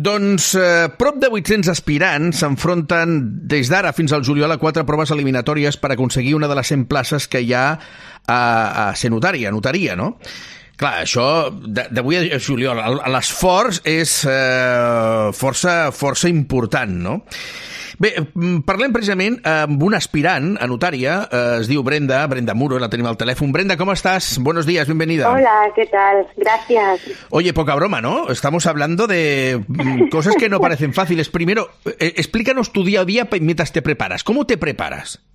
Prop de 800 aspirants s'enfronten des d'ara fins al juliol a 4 proves eliminatòries per aconseguir una de les 100 places que hi ha a ser notaria, no? Clar, això d'avui a juliol, l'esforç és força important, no? Bé, parlem precisament amb un aspirant a notària, es diu Brenda Muro, la tenim al telèfon. Brenda, ¿cómo estás? Buenos días, bienvenida. Hola, ¿qué tal? Gracias. Oye, poca broma, ¿no? Estamos hablando de cosas que no parecen fáciles. Primero, explícanos tu día a día mientras te preparas. ¿Cómo te preparas?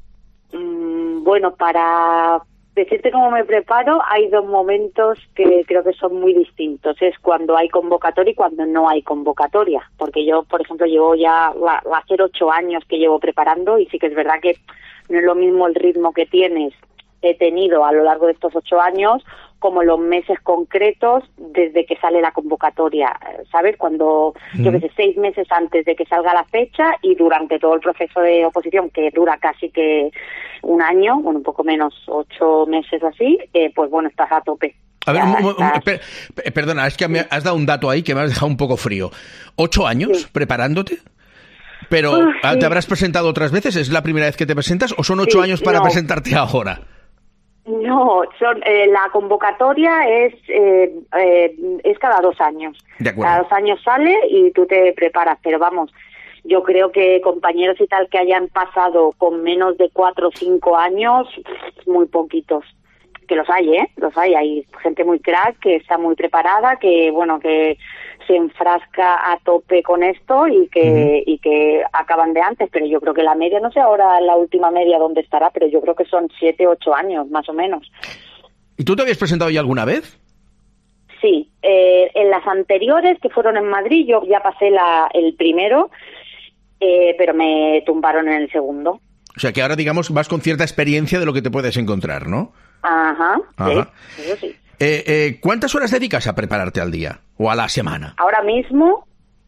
Bueno, para decirte cómo me preparo, hay dos momentos que creo que son muy distintos. Es cuando hay convocatoria y cuando no hay convocatoria. Porque yo, por ejemplo, llevo ya, va a ser 8 años que llevo preparando y sí que es verdad que no es lo mismo el ritmo que he tenido a lo largo de estos 8 años como los meses concretos desde que sale la convocatoria, ¿sabes? Cuando, yo qué sé, 6 meses antes de que salga la fecha y durante todo el proceso de oposición, que dura casi que un año, bueno, un poco menos, 8 meses así, pues bueno, estás a tope. A ver, perdona, es que me has dado un dato ahí que me has dejado un poco frío. ¿8 años preparándote? Pero, sí. ¿Te habrás presentado otras veces? ¿Es la primera vez que te presentas o son 8 años para presentarte ahora? No, la convocatoria es cada 2 años. De acuerdo. Cada 2 años sale y tú te preparas, pero vamos, yo creo que compañeros y tal que hayan pasado con menos de 4 o 5 años, muy poquitos. Que los hay, hay gente muy crack, que está muy preparada, que bueno, que se enfrasca a tope con esto y que acaban de antes, pero yo creo que la media, no sé ahora la última media dónde estará, pero yo creo que son 7 o 8 años, más o menos. ¿Y tú te habías presentado ya alguna vez? Sí, en las anteriores, que fueron en Madrid, yo ya pasé el primero, pero me tumbaron en el segundo. O sea que ahora, digamos, vas con cierta experiencia de lo que te puedes encontrar, ¿no? Ajá. Sí, eso sí. ¿Cuántas horas dedicas a prepararte al día o a la semana? Ahora mismo,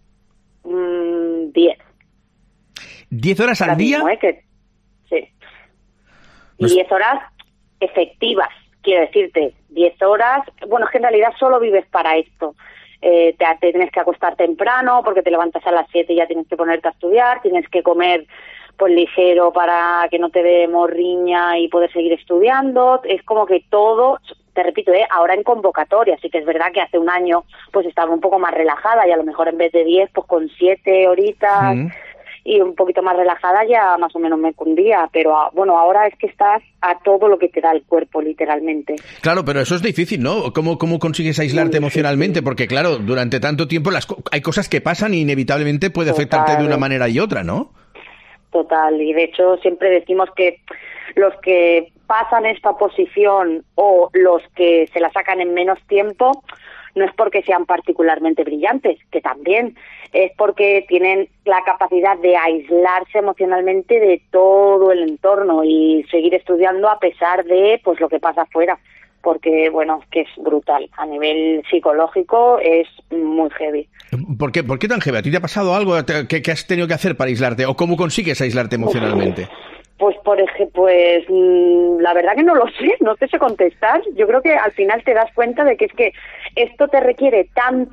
10. ¿10 horas al día? Mismo, sí. Y 10 horas efectivas, quiero decirte. 10 horas, bueno, es que en realidad solo vives para esto. Te tienes que acostar temprano porque te levantas a las 7 y ya tienes que ponerte a estudiar, tienes que comer pues ligero para que no te dé morriña y poder seguir estudiando. Es como que todo, te repito, ahora en convocatoria, sí que es verdad que hace un año pues estaba un poco más relajada y a lo mejor en vez de 10 pues con 7 horitas y un poquito más relajada ya más o menos me cundía, pero bueno, ahora es que estás a todo lo que te da el cuerpo, literalmente. Claro, pero eso es difícil, ¿no? ¿Cómo consigues aislarte emocionalmente? Porque claro, durante tanto tiempo hay cosas que pasan y inevitablemente puede afectarte de una manera y otra, ¿no? Total, y de hecho siempre decimos que los que pasan esta posición o los que se la sacan en menos tiempo no es porque sean particularmente brillantes, que también, es porque tienen la capacidad de aislarse emocionalmente de todo el entorno y seguir estudiando a pesar de pues lo que pasa afuera, porque bueno, que es brutal, a nivel psicológico es muy heavy. ¿Por qué tan heavy? ¿A ti te ha pasado algo que has tenido que hacer para aislarte? ¿O cómo consigues aislarte emocionalmente? Pues por ejemplo, la verdad que no lo sé, no te sé contestar. Yo creo que al final te das cuenta de que es que esto te requiere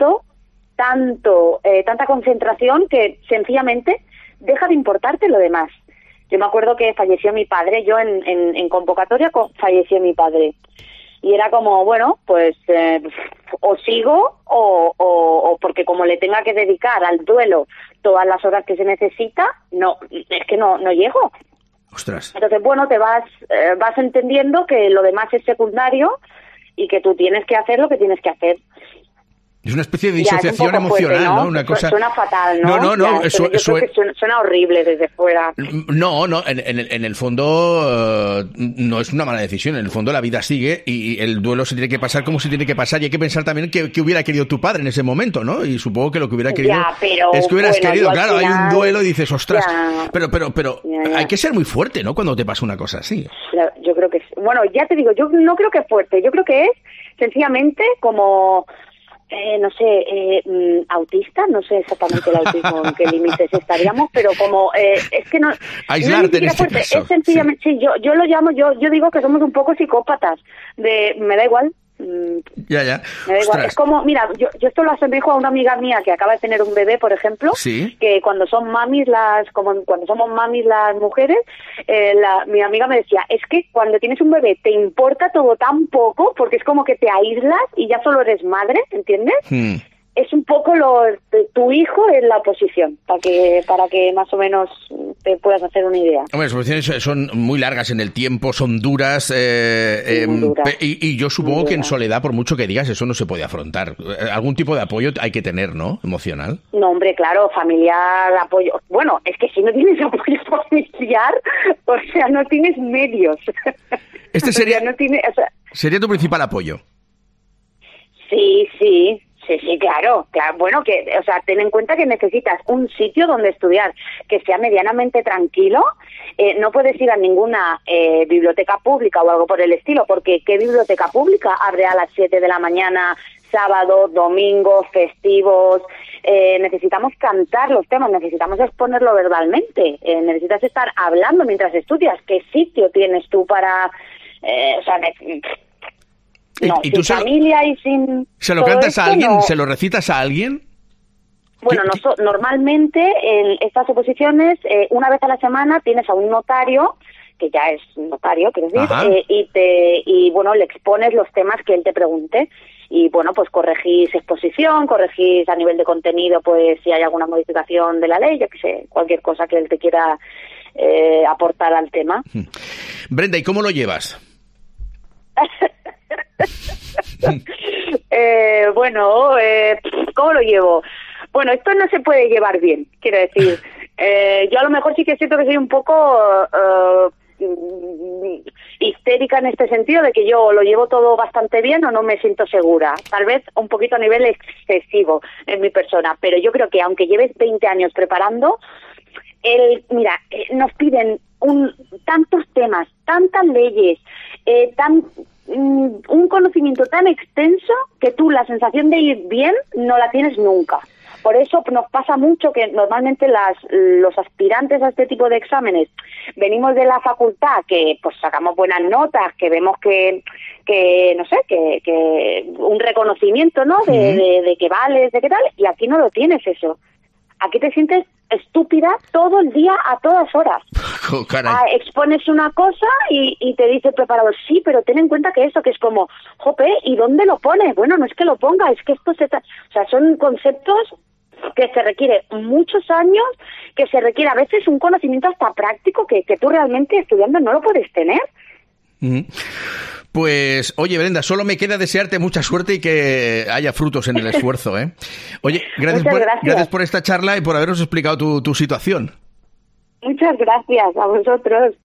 tanta concentración que sencillamente deja de importarte lo demás. Yo me acuerdo que falleció mi padre, yo en convocatoria falleció mi padre. Y era como, bueno, pues o sigo o porque como le tenga que dedicar al duelo todas las horas que se necesita, no, es que no llego. Ostras. Entonces, bueno, te vas entendiendo que lo demás es secundario y que tú tienes que hacer lo que tienes que hacer. Es una especie de disociación emocional, fuerte, ¿no? Una cosa... Suena fatal, ¿no? No. Yo creo que suena horrible desde fuera. No, en el fondo no es una mala decisión. En el fondo la vida sigue y el duelo se tiene que pasar como se tiene que pasar. Y hay que pensar también que hubiera querido tu padre en ese momento, ¿no? Y supongo que lo que hubiera querido es que hubieras querido. Claro, hay un duelo y dices, ostras, pero hay que ser muy fuerte, ¿no? Cuando te pasa una cosa así. Yo creo que es... Bueno, ya te digo, yo no creo que es fuerte. Yo creo que es sencillamente como... no sé, autista, no sé exactamente el autismo en qué límites estaríamos, pero como es que no... Aislarte no en este caso. Es sencillamente, sí, yo lo llamo, yo digo que somos un poco psicópatas, me da igual, Ya. Me da igual. Es como, mira, yo esto lo asemejo a una amiga mía que acaba de tener un bebé, por ejemplo, ¿sí? Que cuando somos mamis las mujeres, mi amiga me decía, es que cuando tienes un bebé te importa todo tan poco, porque es como que te aíslas y ya solo eres madre, ¿entiendes? Es un poco tu hijo en la oposición, para que más o menos te puedas hacer una idea. Hombre, las oposiciones son muy largas en el tiempo, son duras, muy duras. Y yo supongo que en soledad, por mucho que digas, eso no se puede afrontar. Algún tipo de apoyo hay que tener, ¿no? Emocional. No, hombre, claro, familiar, apoyo. Bueno, es que si no tienes apoyo familiar, o sea, no tienes medios. Este sería, sería tu principal apoyo. Sí, claro. Bueno, o sea, ten en cuenta que necesitas un sitio donde estudiar que sea medianamente tranquilo. No puedes ir a ninguna biblioteca pública o algo por el estilo, porque ¿qué biblioteca pública abre a las 7 de la mañana, sábado, domingo, festivos? Necesitamos cantar los temas, necesitamos exponerlo verbalmente, necesitas estar hablando mientras estudias. ¿Qué sitio tienes tú para...? No, ¿Y sin tú familia y sin... ¿Se lo cantas a alguien? No. ¿Se lo recitas a alguien? Bueno, normalmente en estas oposiciones, una vez a la semana tienes a un notario, que ya es notario, quiero decir, y bueno, le expones los temas que él te pregunte. Y bueno, pues corregís exposición, corregís a nivel de contenido, pues si hay alguna modificación de la ley, yo qué sé, cualquier cosa que él te quiera aportar al tema. Brenda, ¿y cómo lo llevas? ¿Cómo lo llevo? Bueno, esto no se puede llevar bien, quiero decir. Yo a lo mejor sí que siento que soy un poco histérica en este sentido, de que yo lo llevo todo bastante bien o no me siento segura. Tal vez un poquito a nivel excesivo en mi persona, pero yo creo que aunque lleves 20 años preparando, nos piden tantos temas, tantas leyes, un conocimiento tan extenso que tú la sensación de ir bien no la tienes nunca. Por eso nos pasa mucho que normalmente los aspirantes a este tipo de exámenes venimos de la facultad, que pues sacamos buenas notas, que vemos que no sé, que un reconocimiento, ¿no? De que vales, de qué tal, y aquí no lo tienes eso. Aquí te sientes estúpida todo el día, a todas horas. Oh, expones una cosa y te dice el preparador, sí, pero ten en cuenta que eso, que es como, jope, ¿y dónde lo pones? Bueno, no es que lo ponga, es que esto o sea, son conceptos que se requiere muchos años, que se requiere a veces un conocimiento hasta práctico que tú realmente estudiando no lo puedes tener. Pues, oye, Brenda, solo me queda desearte mucha suerte y que haya frutos en el esfuerzo, ¿eh? Oye, gracias por esta charla y por habernos explicado tu situación. Muchas gracias a vosotros.